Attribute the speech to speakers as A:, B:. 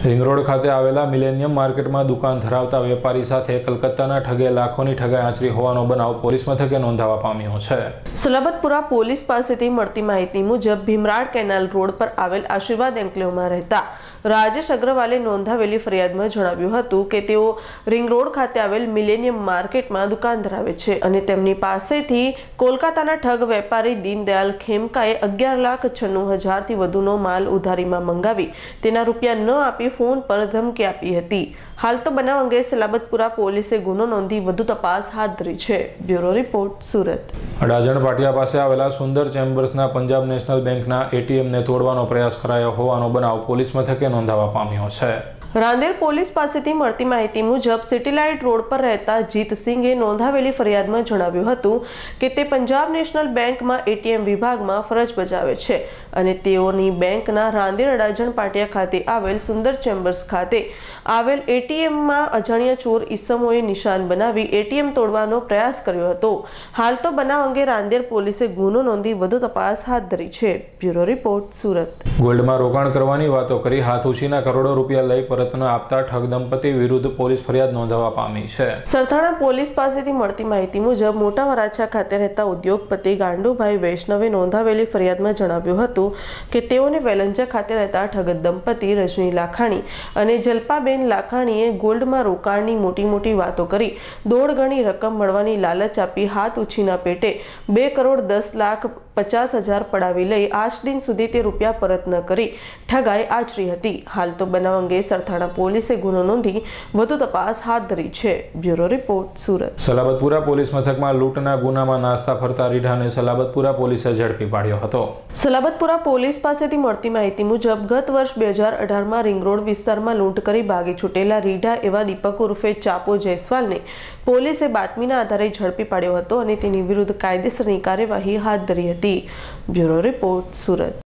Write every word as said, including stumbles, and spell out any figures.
A: Ring road खाते आवेला millennium market में दुकान धरावता वेपारी साथे कलकत्ताना ठगे लाखोनी ठगाई आचरी होवानो बनाव पोलीस मथके नोंधावा पाम्यो छे।
B: सलाबतपुरा पोलीस पासेथी मळती माहिती मुजब भीमराड केनाल रोड पर आवेल आशीर्वाद एन्क्लेवमां रहता राजेश अग्रवाले नोंधावेली फरियादमां जणाव्युं हतुं के तेओ रिंग रोड खाते आवेल मिलेनियम मार्केटमां दुकान धरावे छे अने तेमनी पासेथी कोलकाताना ठग वेपारी दीनदयाल खेमकाए अगियार लाख छन्नु हजार थी वधुनो माल उधारीमां मंगावी तेना रूपिया न आपी फोन पर धमकी आपी हती। हाल तो बनाव अंगे सलाबतपुरा पोलीसे गुनो नोंधी वधु तपास हाथ धरी छे। ब्यूरो रिपोर्ट सुरत।
A: अडाजण पाटिया पासे आवेला सुंदर चेम्बर्सना पंजाब नेशनल बेंकना एटीएम ने तोड़वानो प्रयास करायो होवानो बनाव पोलीस मथके नोंधावा पाम्यो छे।
B: रांदेर पोलीस पासेथी मळती माहिती मुजब सिटीलाइट रोड पर रहता जीत सिंहे नोंधावेली फरियादमां जणाव्युं हतुं के ते पंजाब नेशनल बेंकमां एटीएम विभागमां फरज बजावे छे अने तेओनी बेंकना रांदेर अडाजण पाटिया खाते आवेल सुंदर चेम्बर्स खाते आवेल एटीएममां अजाण्या चोर ईसमोए निशान बनावी एटीएम तोड़वानो प्रयास कर्यो हतो। हाल तो बनाव अंगे रांदेर पोलीसे गुनो नोंधी वधु तपास हाथ धरी छे। ब्यूरो रिपोर्ट सुरत।
A: गोल्डमां रोकाण करवानी वातो करी हाथ उछीना करोड़ो रूपिया लई परतनो आपता ठग दंपती विरुद्ध पोलीस फरियाद नोंधावा पामी छे।
B: सरथाणा पोलीस पासेथी मळती माहिती मुजब मोटा वराछा खाते रहता उद्योगपति गांडुभाई वैष्णवे नोंधावेली फरियादमां जणाव्युं हतुं के तेओने वेलंजा खाते रहता ठग दंपती रजनी लाखाणी अने जल्पाबेन लाखाणीए गोल्डमां रोकाणनी मोटी मोटी वातो करी दौड़ गणी रकम मळवानी लालच आपी हाथ उछीना पेटे बे करोड़ दस लाख पचास हजार पड़ावी लई आज दिन सुधी ते रूपिया परत न करी ठगाई आचरी हती। हाल तो बनाव अंगे सरथाणा पोलीसे गुनो नोंधी वधु तपास हाथ धरी छे। Bureau report Surat.
A: Salabatpura police मथकमां लूंटना गुनामां नास्ता फरता રીઢાને सलाबतपुरा पोलीसे झड़पी पाड्यो हतो।
B: सलाबतपुरा पोलीस पासेथी मळती माहिती मुजब गत वर्ष બે હજાર અઢાર માં रिंग रोड विस्तारमां लूंट करी भागी छूटेला રીઢા एवा दीपक उर्फे चापो जयस्वालने पोलीसे बातमीना आधारे झड़पी पाड्यो हतो अने तेनी विरुद्ध कायदेसरनी कार्यवाही हाथ धरी हती। ब्यूरो रिपोर्ट सुरत।